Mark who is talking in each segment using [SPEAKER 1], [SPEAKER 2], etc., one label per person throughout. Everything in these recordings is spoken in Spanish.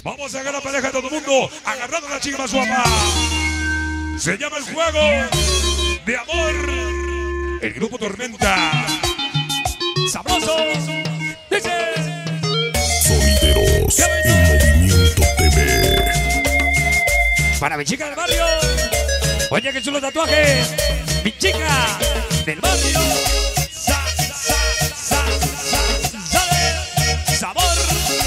[SPEAKER 1] Vamos a agarrar pareja de todo el mundo, agarrando a la chica más guapa. Se llama el juego de amor. El grupo Tormenta. Sabroso. Dice.
[SPEAKER 2] Sonideros en Movimiento TV.
[SPEAKER 1] Para mi chica del barrio. Oye, que chulo tatuaje. Mi chica del barrio. Sabor.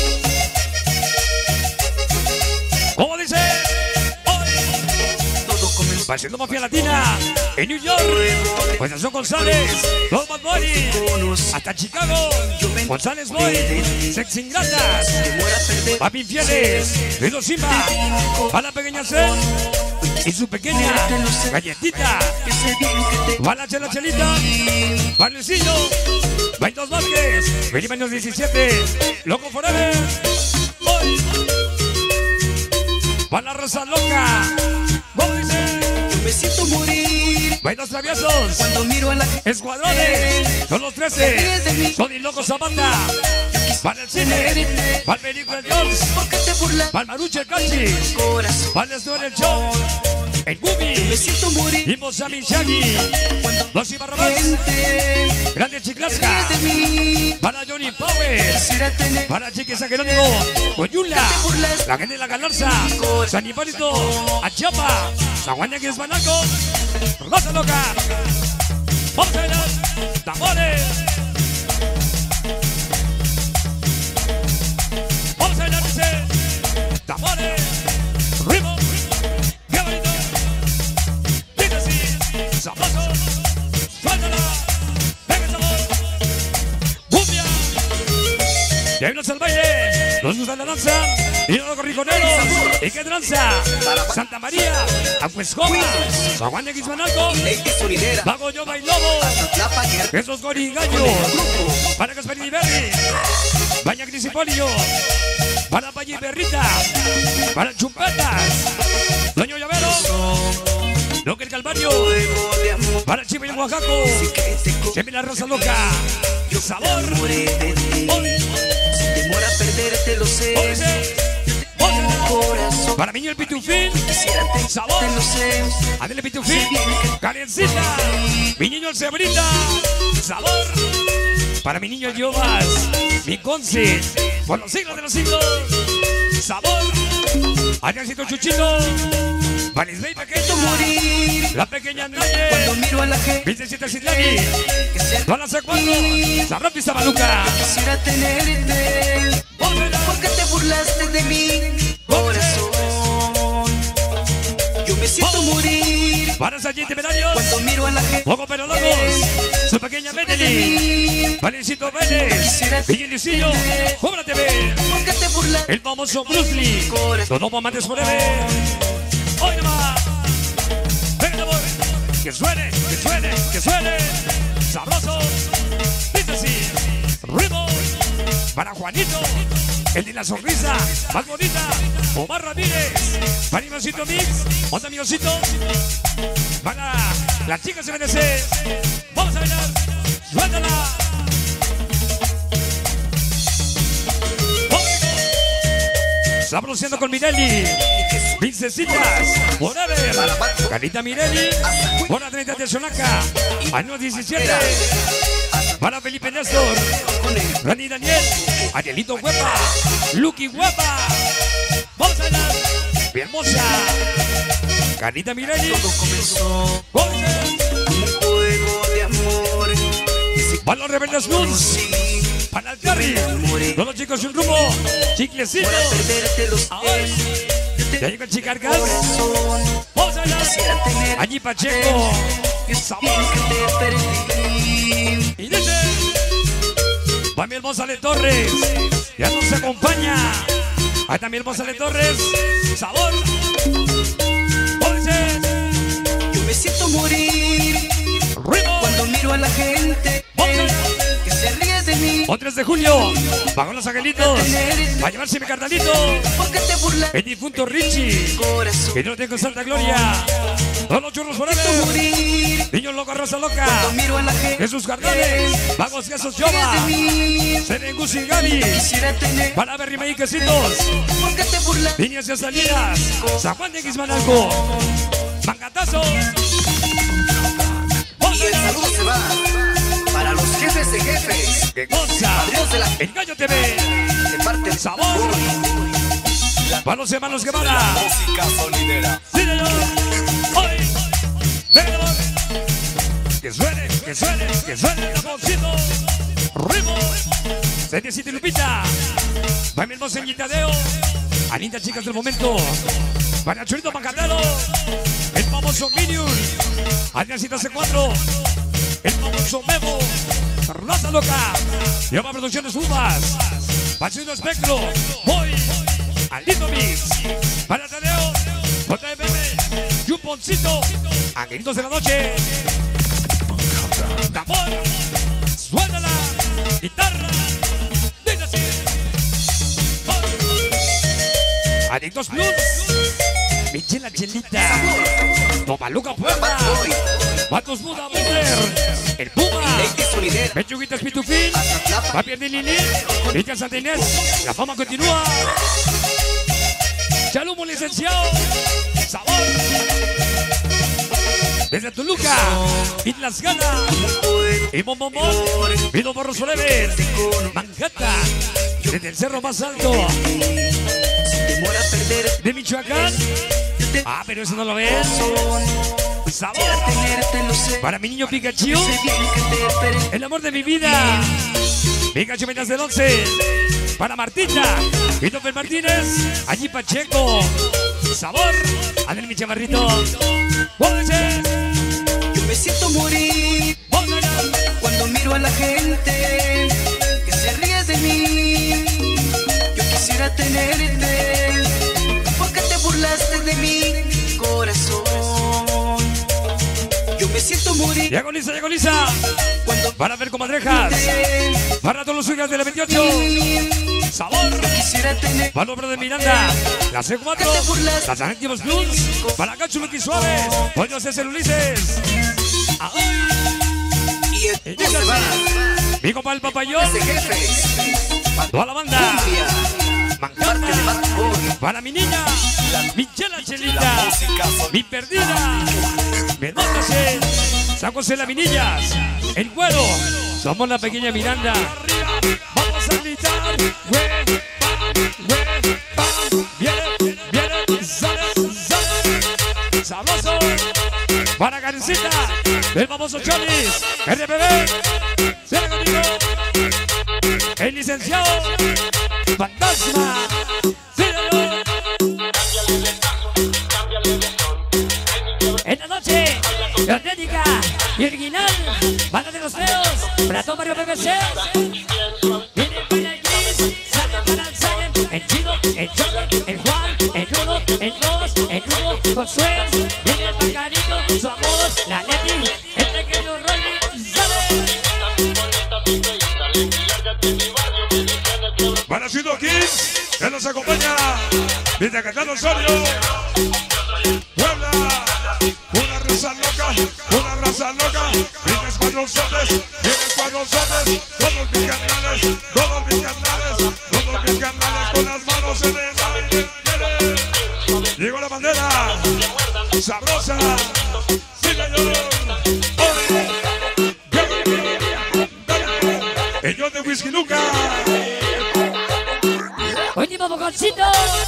[SPEAKER 1] ¿Cómo dice? Hoy. Haciendo mafia latina en New York. Pues Nación González, los Bad Bunny, hasta Chicago. González Boy, Sexy Ingratas, Papi Infieles, Lido Simba, a la pequeña Cel y su pequeña galletita. Va la Chela Chelita, va Luisillo, va Dos Vázquez, Felipe años 17, Loco Forever. Hoy va la Rosa Loca. ¿Cómo dice?
[SPEAKER 3] Me siento morir
[SPEAKER 1] Bailos traviesos,
[SPEAKER 3] cuando miro a la gente.
[SPEAKER 1] escuadrones, son los 13, son y locos a banda. Para el cine, para el película de Dios,
[SPEAKER 3] ¿Por qué te burlas?
[SPEAKER 1] para el Maruche el Cachi,
[SPEAKER 3] Corazón,
[SPEAKER 1] para el estudio del show, el
[SPEAKER 3] me
[SPEAKER 1] Gumi,
[SPEAKER 3] siento morir
[SPEAKER 1] y Mozami Shaggy, los Ibarrabás,
[SPEAKER 3] gente
[SPEAKER 1] Grande Chiclasca,
[SPEAKER 3] de mí.
[SPEAKER 1] para Johnny Power,
[SPEAKER 3] Quisiera tener
[SPEAKER 1] para Chiques Jerónimo, Coyula, la gente de la Galarza, San Hipólito, Achiapa, San Juan de Quismanaco, Rosa Loca. Vamos a bailar, tambores. Vamos a bailar, dice, tambores, ritmo, qué bonito. Dice así, sabroso, suéltala, venga el sabor, cumbia. Y ahí nos el baile, nos gusta la danza, y los corrijoneros, y qué tranza, Santa María, Acuescoma, San Juan de Quismanalco,
[SPEAKER 3] Lady Sonidera.
[SPEAKER 1] Vago yo bailobo,
[SPEAKER 3] La paguera.
[SPEAKER 1] Jesús Gorigallo, para Gasparini Berry, Baña Cris y Polio, para Valle Berrita, para Chumpetas, Doño Llavero, Loque el Calvario,
[SPEAKER 3] Fuego de amor
[SPEAKER 1] para Chiva y el Oaxaco,
[SPEAKER 3] que te
[SPEAKER 1] Chemi la Rosa Loca, Sabor,
[SPEAKER 3] enamoré de ti.
[SPEAKER 1] hoy,
[SPEAKER 3] Sin temor a perderte, lo sé.
[SPEAKER 1] hoy dice, hoy,
[SPEAKER 3] Corazón,
[SPEAKER 1] para Miño el Pitufín,
[SPEAKER 3] quisiera
[SPEAKER 1] Sabor,
[SPEAKER 3] te lo sé.
[SPEAKER 1] Adele Pitufín, Karencita, mi niño el Cebrita, Sabor, para mi niño el Yobas, mi Conce, por los siglos de los siglos, Sabor, Ariancito Chuchito, Valisbey pequeño,
[SPEAKER 3] Morir
[SPEAKER 1] la pequeña
[SPEAKER 3] cuando
[SPEAKER 1] Naye,
[SPEAKER 3] miro a la gente
[SPEAKER 1] Vicecita Citlani,
[SPEAKER 3] que se
[SPEAKER 1] Juana C4, Sabrón Pista Maluca,
[SPEAKER 3] quisiera tenerte. ¿Por qué te burlaste de mí? Corazón, yo me siento morir
[SPEAKER 1] para Sayete Medallos,
[SPEAKER 3] cuando miro a la gente.
[SPEAKER 1] Poco pero locos, su pequeña Medellín, Valencito Vélez, Miguel Lucillo, Cobra TV,
[SPEAKER 3] ¿Por qué te burlaste?
[SPEAKER 1] el famoso Bruce Lee, los dos amantes forever. Hoy nomás, venga amor, que suene, que suene, que suene, sabroso, dice así, ritmo, para Juanito, el de la sonrisa más bonita, Omar Ramírez, para Ivosito Mix, otro amigosito, para las chicas de BNC, vamos a bailar, suéltala. Sabrosiendo con Mirelli, Princesitas, Forever, Carita Mirelli, Hora 30 de Xonaca, año 17, para Felipe Néstor, Rani Daniel, Arielito Huepa, Lucky Huepa, vamos a bailar, mi hermosa, Carita Mirelli,
[SPEAKER 3] Todo comenzó
[SPEAKER 1] Gómez,
[SPEAKER 3] un juego de amor.
[SPEAKER 1] para los Rebeldes Blues,
[SPEAKER 3] Sí,
[SPEAKER 1] para el Carry, todos los chicos sin rumbo, Chiclecito,
[SPEAKER 3] para perderte los
[SPEAKER 1] ahora,
[SPEAKER 3] pies.
[SPEAKER 1] ya llegó el Chicargas,
[SPEAKER 3] Corazón,
[SPEAKER 1] vamos a bailar,
[SPEAKER 3] quisiera tener.
[SPEAKER 1] allí Pacheco,
[SPEAKER 3] Sabor que te perdí.
[SPEAKER 1] y dice, va mi hermosa Le Torres, ya nos acompaña, ahí está mi hermosa Le Torres, Sabor, dice,
[SPEAKER 3] Yo me siento morir
[SPEAKER 1] ritmo,
[SPEAKER 3] cuando miro a la gente que se ríe de mí.
[SPEAKER 1] o 3 de julio, bajo los angelitos, va a llevarse mi carnalito,
[SPEAKER 3] ¿Por qué te burlas?
[SPEAKER 1] el difunto Richie,
[SPEAKER 3] Corazón,
[SPEAKER 1] que no tengo santa gloria, todos los churros
[SPEAKER 3] siento
[SPEAKER 1] forever,
[SPEAKER 3] morir
[SPEAKER 1] niños locos, Rosa Loca,
[SPEAKER 3] cuando miro a la gente
[SPEAKER 1] Jesús Carnales, vagos Jesús
[SPEAKER 3] que ríe
[SPEAKER 1] Yoba,
[SPEAKER 3] de mí.
[SPEAKER 1] Serengus y Gaby,
[SPEAKER 3] Quisiera tener.
[SPEAKER 1] para Berry Quesitos,
[SPEAKER 3] ¿Por qué te burlas?
[SPEAKER 1] Líneas y salidas. San Juan de Xmanalco. Mangatazo.
[SPEAKER 3] Y el saludo se va para los jefes de jefes.
[SPEAKER 1] ¡Qué cosa!
[SPEAKER 3] Adiós de la
[SPEAKER 1] Engaño TV.
[SPEAKER 3] de parte del
[SPEAKER 1] Sabor. Para los hermanos que van.
[SPEAKER 2] Música sonidera.
[SPEAKER 1] Sí, señor. Hoy. Venga, que suene, que suene, que suene el jamoncito. Ritmo. City Lupita. Va mi hermoso en Tadeo. A lindas chicas del momento. Para Chorito Macatero. El famoso Minion. Adriancita C4. El famoso Memo. Raza Loca. Llama Producciones Uvas. Pachino Espectro. Voy. Alito Mix. Para Tadeo. JMM. Yuponcito. Angelitos de la noche. Tambor. Suénala. Guitarra. Dice así. Adictos Plus. Michela Chelita. Toma Luca Puerta. Matos Buda Mujer. El Puma. Pechuguitas Pitufín. Papier de Lili. Villa Santa Inés. La fama continúa. Chalumo licenciado. Sabor. Desde Toluca. Islas Gana. Y Mombomón. Vido Borro Forever. Manhattan. Desde el cerro más alto de Michoacán. Ah, pero eso no lo ves. Sabor. Para mi niño Pikachu. El amor de mi vida. Pikachu Menas del 11. Para Martita. Christopher Martínez. Allí Pacheco. Sabor. Adel mi chamarrito.
[SPEAKER 3] Yo me siento morir cuando miro a la gente que se ríe de mí. Yo quisiera tenerte porque te burlaste de mi corazón. Yo me siento morir.
[SPEAKER 1] Ya Lisa.
[SPEAKER 3] Cuando
[SPEAKER 1] para ver comadrejas. Para todos los hijas de la 28. Sabor.
[SPEAKER 3] quisiera tener
[SPEAKER 1] Para obra de Miranda. La C4. Las Adictivos Plus. Para Cacho Luqui Suárez. Pollo César Ulises.
[SPEAKER 3] y el se va.
[SPEAKER 1] Mi compa el papayón.
[SPEAKER 3] Ese jefe.
[SPEAKER 1] Toda la banda.
[SPEAKER 3] Parte de Bad
[SPEAKER 1] Mancana.
[SPEAKER 3] Boy.
[SPEAKER 1] Para mi niña. Michela Chelita. Mi perdida. Mi hermosa Cel. San José la Minillas. El Güero. Somos la pequeña Miranda. Vamos a gritar. Viene, sale. Sabroso. Para Karencita. El famoso Cholis. RPB. Cierra conmigo. El licenciado. Fantasma. Síguelo. En la noche, la auténtica y original, banda de los feos, Platón Barrio PPC. Viene para el Gris, salta para el Zayen, el Chido, el Choco, el Juan, el Uno, el Dos, el Hugo, Josué. Viene el Pacarito, su amor, la Leti, el pequeño Rolly, sale.
[SPEAKER 4] Para Cido Kids, que nos acompaña desde Catán Osorio, Puebla, una raza loca, vienes cuatro sotes, todos mis carnales, con las manos en el aire. Llegó la bandera, sabrosa, sí señor, ellos de Whisky Luca.
[SPEAKER 1] Último poconcito.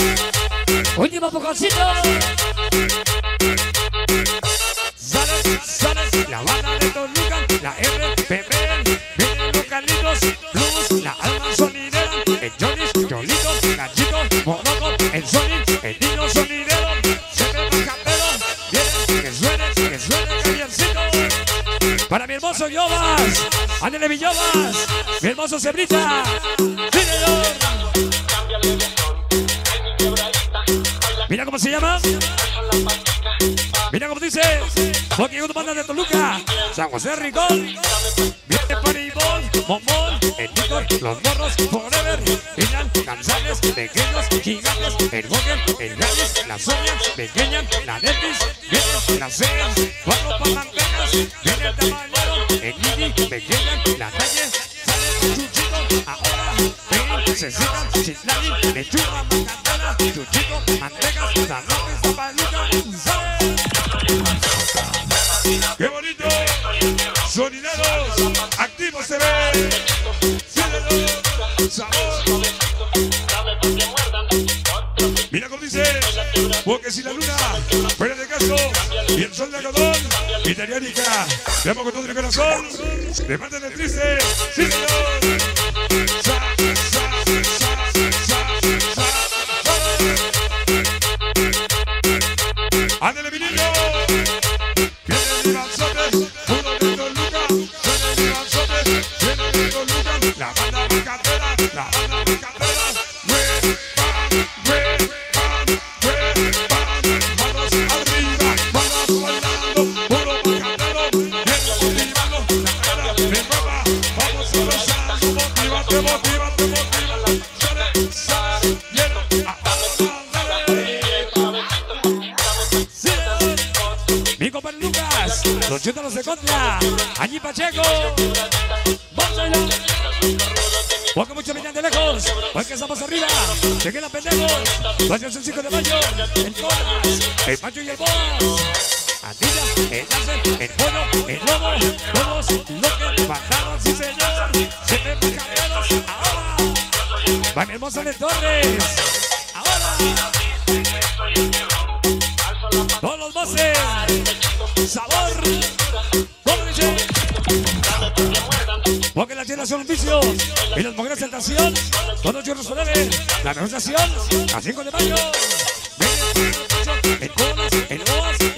[SPEAKER 1] Sale, la banda de Toluca, la RPP, vienen los Carlitos, Blues, la alma sonidera, el Jonis, Cholito, Nachito, Morocco, el Sonic, el niño sonidero, siempre macatero, vienen, que suene, camioncito. Para mi hermoso Yobas, Ándele Villobas, mi hermoso Cebrita, sí señor. Mira cómo se llama. Mira cómo dice. Porque llegó tu banda de Toluca. San José Ricón. Viene Paribol, Momón, el Nicor, los Morros, Forever, Ilan, Canzales, Pequeños, Gigantes, el Boger, el Galis, la Sonia, Pequeña, la Netis, viene la Seas, cuatro palancanas, viene el Tamalero, el Lili, Pequeña, la Calle, sale Chuchito, ahora, ven, necesitan chilali, lechuga, macandela, chuchito, manteca, salmones, zapaluca, ¿sabes?
[SPEAKER 4] ¡Qué bonito! Sonideros, activos se ven. Síguelo, sabor. Mira cómo dice, porque si la luna fuera de caso y el sol de algodón, italiánica, te amo con todo el corazón, te matan el triste, síguelo. ¡Ándale, mi niño! Viene el Ivanzote, uno de Toluca. Viene el Ivanzote, viene de Toluca. La banda macandera, la banda macandera. Manos arriba, vamos bailando. Puro macandero, viene motivando. La cara me mueva, vamos abrazando. Motívate, motívate, motívate. Sale, viene a
[SPEAKER 1] Mi compadre Lucas, los chútalos de contra, allí Pacheco, vamos a bailar. Porque muchos venían de lejos, porque estamos arriba, se quedan pendejos. Vayas el 5 de mayo, el Colas, el Pancho y el Boas. Andilla, el Láser, el Pollo, el Lobo, todos los que mataron, sí señor. Siempre macaneros, ahora. Van hermosos de Torres, ahora. Todos los voces, sabor, ¿cómo dice? Porque las tiendas son un vicio y las mujeres tentación. Todos los churros poderes, la negociación, a 5 de mayo. El Colas, el Boas,